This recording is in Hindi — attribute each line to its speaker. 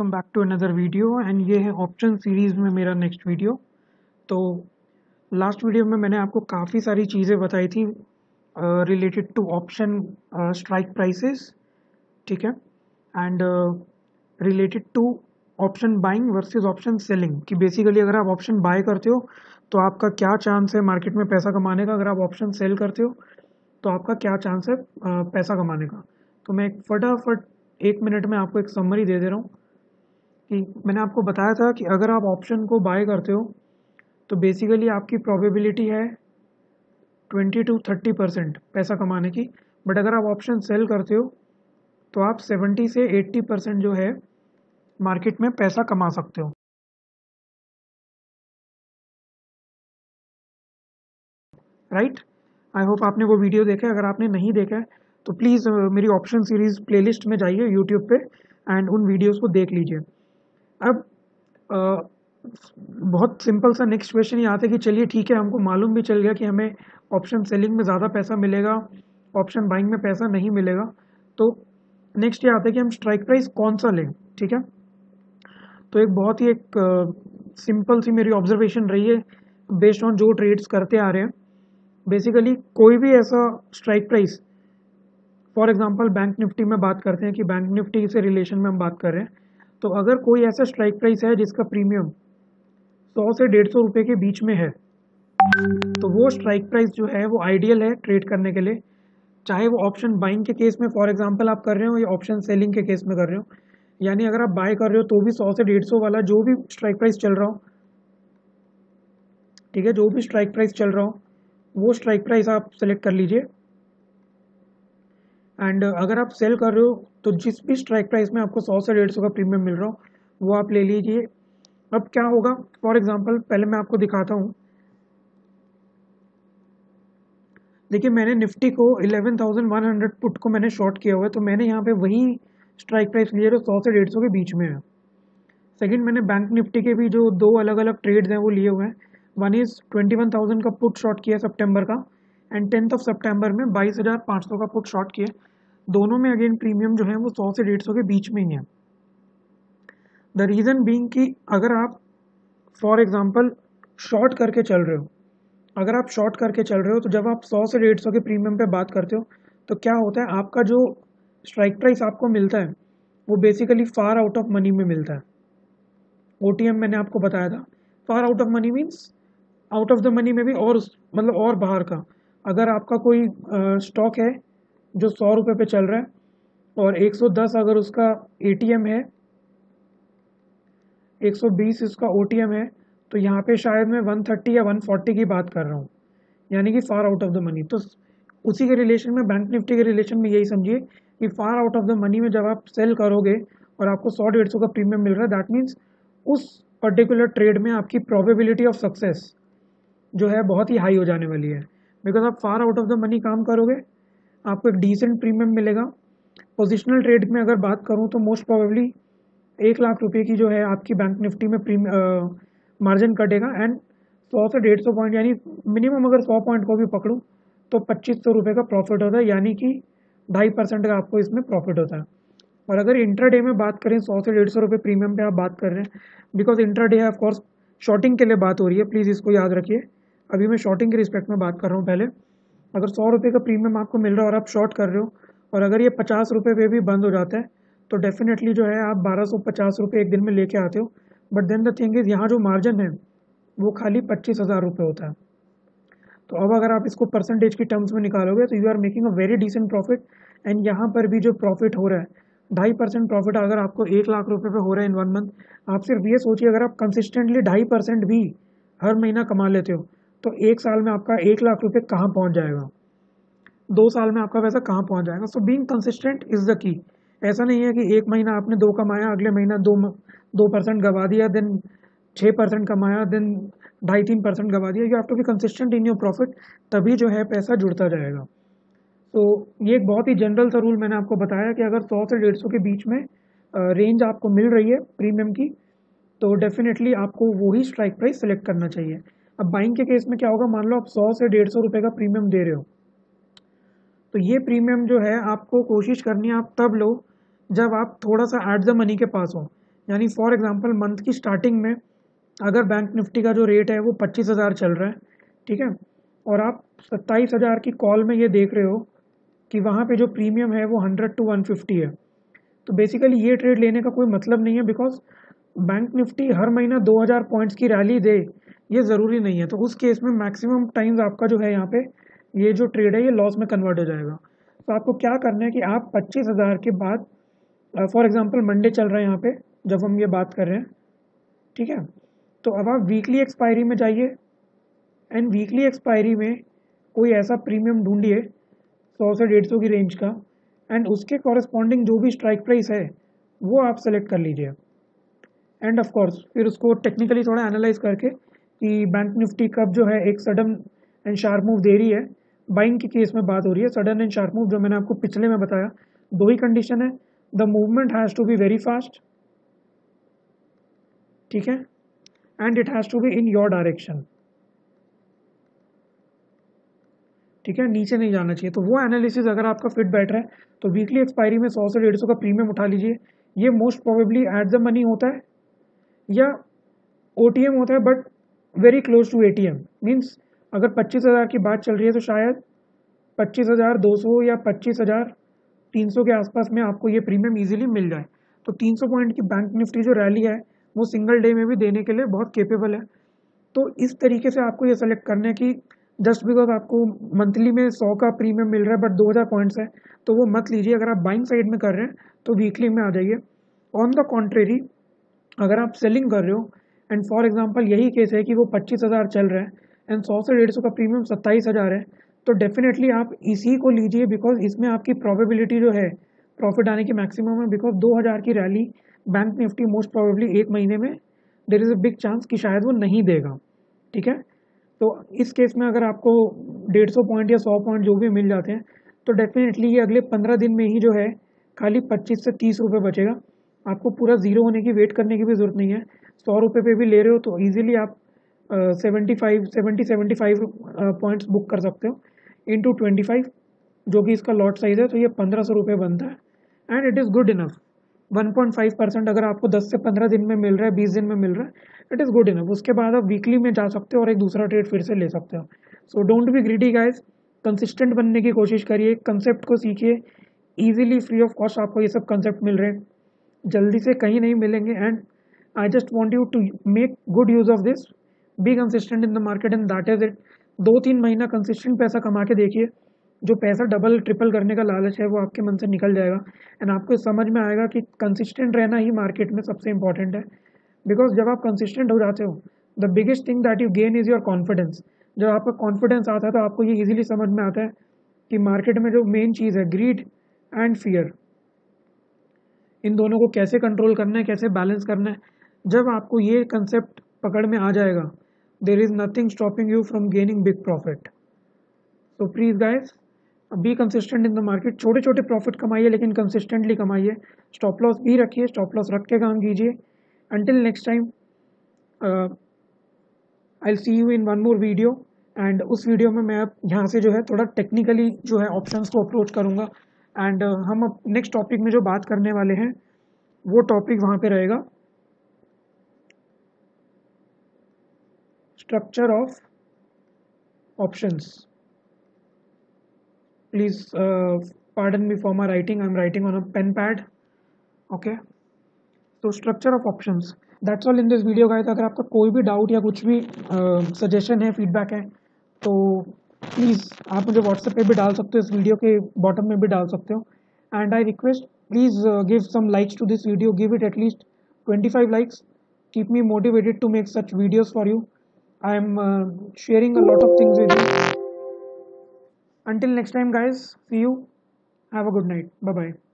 Speaker 1: Welcome back to another video and ये है ऑप्शन सीरीज़ में मेरा नेक्स्ट वीडियो। तो लास्ट वीडियो में मैंने आपको काफ़ी सारी चीज़ें बताई थी related to option strike prices, ठीक है, and related to option buying versus option selling कि बेसिकली अगर आप ऑप्शन बाय करते हो तो आपका क्या चांस है मार्केट में पैसा कमाने का, अगर आप ऑप्शन सेल करते हो तो आपका क्या चांस है पैसा कमाने का। तो मैं एक फटाफट 1 मिनट में आपको एक समरी दे दे रहा हूँ कि मैंने आपको बताया था कि अगर आप ऑप्शन को बाय करते हो तो बेसिकली आपकी प्रोबेबिलिटी है 20 to 30% पैसा कमाने की, बट अगर आप ऑप्शन सेल करते हो तो आप 70 से 80% जो है मार्केट में पैसा कमा सकते हो। राइट, आई होप आपने वो वीडियो देखा है। अगर आपने नहीं देखा है तो प्लीज़ मेरी ऑप्शन सीरीज़ प्लेलिस्ट में जाइए यूट्यूब पे एंड उन वीडियोस को देख लीजिए। अब बहुत सिंपल सा नेक्स्ट क्वेश्चन ये आता है कि चलिए ठीक है, हमको मालूम भी चल गया कि हमें ऑप्शन सेलिंग में ज़्यादा पैसा मिलेगा, ऑप्शन बाइंग में पैसा नहीं मिलेगा। तो नेक्स्ट ये आता है कि हम स्ट्राइक प्राइस कौन सा लें, ठीक है। तो एक बहुत ही एक सिंपल सी मेरी ऑब्जर्वेशन रही है बेस्ड ऑन जो ट्रेड्स करते आ रहे हैं। बेसिकली कोई भी ऐसा strike price, for example Bank Nifty में बात करते हैं कि बैंक निफ्टी से रिलेशन में हम बात कर रहे हैं, तो अगर कोई ऐसा स्ट्राइक प्राइस है जिसका प्रीमियम 100 से 150 रुपये के बीच में है तो वो स्ट्राइक प्राइस जो है वो आइडियल है ट्रेड करने के लिए। चाहे वो ऑप्शन बाइंग के केस में फॉर एग्जांपल आप कर रहे हो या ऑप्शन सेलिंग के केस में कर रहे हो, यानी अगर आप बाय कर रहे हो तो भी 100 से 150 वाला जो भी स्ट्राइक प्राइस चल रहा हो, ठीक है, जो भी स्ट्राइक प्राइस चल रहा हो वो स्ट्राइक प्राइस आप सेलेक्ट कर लीजिए। एंड अगर आप सेल कर रहे हो तो जिस भी स्ट्राइक प्राइस में आपको 100 से 150 का प्रीमियम मिल रहा हो वो आप ले लीजिए। अब क्या होगा, फॉर एग्जांपल पहले मैं आपको दिखाता हूँ। देखिए मैंने निफ्टी को 11,100 पुट को मैंने शॉर्ट किया हुआ है, तो मैंने यहाँ पे वही स्ट्राइक प्राइस लिया जो 100 से 150 के बीच में है। सेकंड, मैंने बैंक निफ्टी के भी जो दो अलग अलग ट्रेड्स हैं वो लिए हुए हैं। वन इज़ 21,000 का पुट शॉर्ट किया सितंबर का, एंड 10th सितंबर में 22,500 का पुट शॉर्ट किया। दोनों में अगेन प्रीमियम जो है वो 100 से 150 के बीच में ही है। द रीज़न बीइंग कि अगर आप फॉर एग्जांपल शॉर्ट करके चल रहे हो, अगर आप शॉर्ट करके चल रहे हो तो जब आप 100 से 150 के प्रीमियम पे बात करते हो तो क्या होता है, आपका जो स्ट्राइक प्राइस आपको मिलता है वो basically far out of money में मिलता है। ओटीएम मैंने आपको बताया था, far out of money means out of the money में भी और मतलब और बाहर का। अगर आपका कोई स्टॉक है जो 100 रुपये पे चल रहा है और 110 अगर उसका एटीएम है, 120 इसका ओटीएम है, तो यहाँ पे शायद मैं 130 या 140 की बात कर रहा हूँ, यानी कि far out of the money. तो उसी के रिलेशन में बैंक निफ्टी के रिलेशन में यही समझिए कि far out of the money में जब आप सेल करोगे और आपको 100-150 का प्रीमियम मिल रहा है, दैट मीन्स उस पर्टिकुलर ट्रेड में आपकी प्रोबेबिलिटी ऑफ सक्सेस जो है बहुत ही हाई हो जाने वाली है। बिकॉज आप far out of the money काम करोगे, आपको एक डिसेंट प्रीमियम मिलेगा। पोजिशनल ट्रेड में अगर बात करूँ तो मोस्ट प्रोबेबली 1 लाख रुपये की जो है आपकी बैंक निफ्टी में मार्जिन कटेगा, एंड 100 से 150 पॉइंट यानी मिनिमम अगर 100 पॉइंट को भी पकड़ूँ तो 2500 रुपये का प्रॉफिट होता है, यानी कि 2.5% का आपको इसमें प्रॉफिट होता है। और अगर इंट्राडे में बात करें 100 से 150 रुपये प्रीमियम पे आप बात कर रहे हैं, बिकॉज इंट्राडे है ऑफकोर्स शॉर्टिंग के लिए बात हो रही है, प्लीज़ इसको याद रखिए। अभी मैं शॉर्टिंग के रिस्पेक्ट में बात कर रहा हूँ। पहले अगर 100 रुपये का प्रीमियम आपको मिल रहा है और आप शॉर्ट कर रहे हो और अगर ये 50 रुपये पे भी बंद हो जाता है तो डेफिनेटली जो है आप 1250 रुपये एक दिन में लेके आते हो। But then the thing is यहाँ जो मार्जिन है वो खाली 25,000 रुपये होता है। तो अब अगर आप इसको परसेंटेज की टर्म्स में निकालोगे तो you are making a very decent profit. And यहाँ पर भी जो प्रॉफिट हो रहा है 2.5% प्रॉफिट अगर आपको 1 लाख रुपये पे हो रहा है इन 1 मंथ, आप सिर्फ ये सोचिए अगर आप कंसिस्टेंटली 2.5% भी हर महीना कमा लेते हो तो 1 साल में आपका 1 लाख रुपये कहाँ पहुँच जाएगा, 2 साल में आपका पैसा कहाँ पहुँच जाएगा। So being consistent is the key. ऐसा नहीं है कि एक महीना आपने 2 कमाया, अगले महीना 2% गवा दिया, देन 6% कमाया, देन 2.5-3% गवा दिया। You have to be consistent in your profit, तभी जो है पैसा जुड़ता जाएगा। तो ये एक बहुत ही जनरल सा रूल मैंने आपको बताया कि अगर 100 से 150 के बीच में रेंज आपको मिल रही है प्रीमियम की तो डेफिनेटली आपको वही स्ट्राइक प्राइस सेलेक्ट करना चाहिए। अब बाइंग के केस में क्या होगा, मान लो आप 100 से 150 रुपये का प्रीमियम दे रहे हो, तो ये प्रीमियम जो है आपको कोशिश करनी है आप तब लो जब आप थोड़ा सा एट द मनी के पास हो, यानी फॉर एग्जांपल मंथ की स्टार्टिंग में अगर बैंक निफ्टी का जो रेट है वो 25,000 चल रहा है, ठीक है, और आप 27,000 की कॉल में ये देख रहे हो कि वहाँ पे जो प्रीमियम है वो 100 to 150 है, तो बेसिकली ये ट्रेड लेने का कोई मतलब नहीं है, बिकॉज बैंक निफ्टी हर महीना 2000 पॉइंट्स की रैली दे ये ज़रूरी नहीं है। तो उस केस में मैक्सिमम टाइम्स आपका जो है यहाँ पे ये जो ट्रेड है ये लॉस में कन्वर्ट हो जाएगा। तो आपको क्या करना है कि आप 25,000 के बाद, फॉर एग्जांपल मंडे चल रहा है यहाँ पे जब हम ये बात कर रहे हैं, ठीक है, तो अब आप वीकली एक्सपायरी में जाइए एंड वीकली एक्सपायरी में कोई ऐसा प्रीमियम ढूंढिए 100 से 150 की रेंज का, एंड उसके कॉरेस्पॉन्डिंग जो भी स्ट्राइक प्राइस है वो आप सेलेक्ट कर लीजिए। एंड ऑफ कोर्स फिर उसको टेक्निकली थोड़ा एनालाइज करके कि बैंक निफ्टी कब जो है एक सडन एंड शार्प मूव दे रही है। बाइंग के केस में बात हो रही है, सडन एंड शार्प मूव जो मैंने आपको पिछले में बताया, दो ही कंडीशन है, the movement has to be very fast, ठीक है, and it has to be in your direction, ठीक है, नीचे नहीं जाना चाहिए। तो वो एनालिसिस अगर आपका फिट बैठ रहा है तो वीकली एक्सपायरी में 100 से 150 का प्रीमियम उठा लीजिए। ये most probably at the money होता है या OTM होता है, but very close to ATM। Means अगर 25,000 की बात चल रही है तो शायद 25,200 या 25,300 के आसपास में आपको ये प्रीमियम इजीली मिल जाए। तो 300 पॉइंट की बैंक निफ्टी जो रैली है वो सिंगल डे में भी देने के लिए बहुत केपेबल है। तो इस तरीके से आपको ये सेलेक्ट करना है कि जस्ट बिकॉज आपको मंथली में 100 का प्रीमियम मिल रहा है बट 2000 पॉइंट्स है तो वो मत लीजिए। अगर आप बाइंग साइड में कर रहे हैं तो वीकली में आ जाइए। ऑन द कॉन्ट्रेरी अगर आप सेलिंग कर रहे हो एंड फॉर एग्जांपल यही केस है कि वो 25,000 चल रहा है एंड 100 से 150 का प्रीमियम 27,000 है, तो डेफिनेटली आप इसी को लीजिए, बिकॉज इसमें आपकी प्रोबेबिलिटी जो है प्रॉफिट आने की मैक्सिमम है। बिकॉज 2000 की rally Bank Nifty most probably एक महीने में there is a big chance कि शायद वो नहीं देगा, ठीक है। तो इस केस में अगर आपको 150 पॉइंट या 100 पॉइंट जो भी मिल जाते हैं तो डेफिनेटली ये अगले 15 दिन में ही जो है खाली 25 से 30 रुपये बचेगा। आपको पूरा ज़ीरो होने की वेट करने की भी ज़रूरत नहीं है। 100 रुपये पे भी ले रहे हो तो ईजिली आप 75 पॉइंट्स बुक कर सकते हो इंटू 25, जो कि इसका लॉट साइज़ है, तो ये 1500 रुपये बनता है and it is good enough. 1.5% अगर आपको 10 से 15 दिन में मिल रहा है, 20 दिन में मिल रहा है, इट इज़ गुड इनफ। उसके बाद आप वीकली में जा सकते हो और एक दूसरा ट्रेड फिर से ले सकते हो। So don't be greedy guys, consistent बनने की कोशिश करिए, कंसेप्ट को सीखिए। ईजिली फ्री ऑफ कॉस्ट आपको ये सब कंसेप्ट मिल रहे हैं, जल्दी से कहीं नहीं मिलेंगे। And I just want you to make good use of this, be consistent in the market and that is it. 2-3 महीना कंसिस्टेंट पैसा कमा के देखिए, जो पैसा डबल ट्रिपल करने का लालच है वो आपके मन से निकल जाएगा एंड आपको समझ में आएगा कि कंसिस्टेंट रहना ही मार्केट में सबसे इंपॉर्टेंट है। बिकॉज जब आप कंसिस्टेंट हो जाते हो the biggest thing that you gain is your confidence. जब आपका कॉन्फिडेंस आता है तो आपको ये इजीली समझ में आता है कि मार्केट में जो मेन चीज़ है ग्रीड एंड फियर, इन दोनों को कैसे कंट्रोल करना है, कैसे बैलेंस करना है। जब आपको ये कंसेप्ट पकड़ में आ जाएगा, there is nothing stopping you from gaining big profit. So please guys be consistent in the market. छोटे छोटे प्रॉफिट कमाइए लेकिन कंसिस्टेंटली कमाइए। स्टॉप लॉस भी रखिए, स्टॉप लॉस रख के काम कीजिए। Until next time I will see you in one more video. एंड उस वीडियो में मैं अब यहाँ से जो है थोड़ा टेक्निकली जो है ऑप्शंस को अप्रोच करूँगा एंड हम अब नेक्स्ट टॉपिक में जो बात करने वाले हैं वो टॉपिक वहाँ पे रहेगा structure of options. Please pardon me for my writing. I'm writing on a pen pad. Okay. So structure of options. That's all in this video guys. अगर आपका कोई भी डाउट या कुछ भी सजेशन है, फीडबैक है, तो प्लीज़ आप मुझे व्हाट्सएप पे भी डाल सकते हो, इस वीडियो के बॉटम में भी डाल सकते हो। And I request please give some likes to this video, give it at least 25 likes. Keep me motivated to make such videos for you. I am sharing a lot of things with you. Until next time guys, see you. Have a good night. Bye bye.